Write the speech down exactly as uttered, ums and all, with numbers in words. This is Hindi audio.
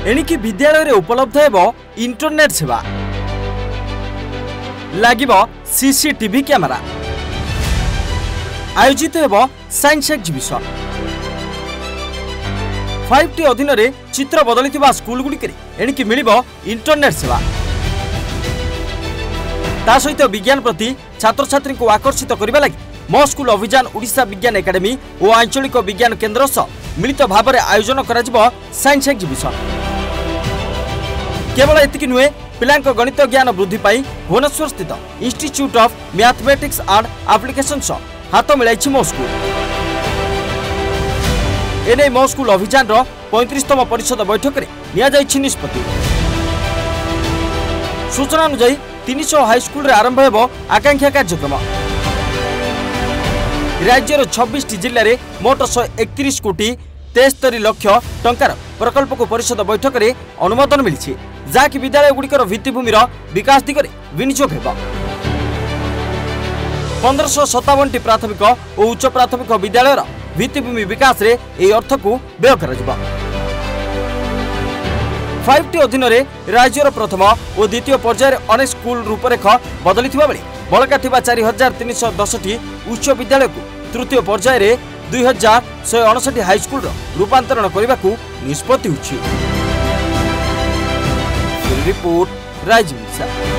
एणिकी विद्यालय उपलब्ध हेबो इंटरनेट सेवा, लागिबो सीसीटीवी कैमेरा, आयोजित हेबो साइंस एक्जिबिशन। फाइव टी अधीन रे चित्र बदलिथिबा स्कूल गुडी एणिकी मिलिबो इंटरनेट सेवा। ता सहित विज्ञान प्रति छात्र छात्री को आकर्षित करने लगी मो स्कूल अभियान ओडिशा विज्ञान एकाडेमी और आंचलिक विज्ञान केन्द्र सह मिलित भाव में आयोजन करा साइंस एक्जिबिशन। केवल एतिकी नुहे, पिलांक गणित ज्ञान वृद्धि पाई भुवनेश्वर स्थित institute of mathematics and application सह हाथ मिलाई मो स्कूल। एने मो स्कूल अभियान पैंतीसतम परिषद बैठक में निया निष्पत्ति। सूचना अनुसार तीन सौ हाईस्कूल आरंभ हेब आकांक्षा कार्यक्रम। राज्यर छब्बीस जिले में मोट शौ एकतीस कोटी तेस्तरी लक्ष टंकार प्रकल्प को परिषद बैठक में अनुमोदन मिली, जहाँकि विद्यालय गुड़िकर भित्तिभूमिर विकास दिगरे विनियोग हेब। पंद्रह सत्तावन टी प्राथमिक और उच्च प्राथमिक विद्यालयर भित्तिभूमि विकास रे यह अर्थ को व्यय कर फाइव टी अधीन राज्यर प्रथम और द्वितीय पर्यायर अनेक स्कूल रूपरेख बदली बेले बलका थिबा चार हजार तीन सौ दस टी उच्च विद्यालय को तृतीय पर्यायर दुई हजार शहे अणसठ हाईस्कूल रूपांतरण करने को निष्पत्ति होछि। Report rising.